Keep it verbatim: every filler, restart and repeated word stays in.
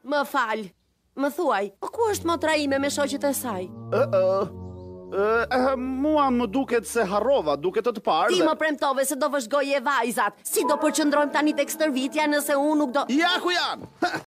Më fal. Më thuaj, po ku është motra ime me shoqet e saj? Ë, ë, ë, mua më duket se harrova, duket të të parë. Ti më premtove se do vëzhgoje vajzat. Si do përqëndrojmë tani tek stërvitja nëse unë nuk do... Ja ku janë!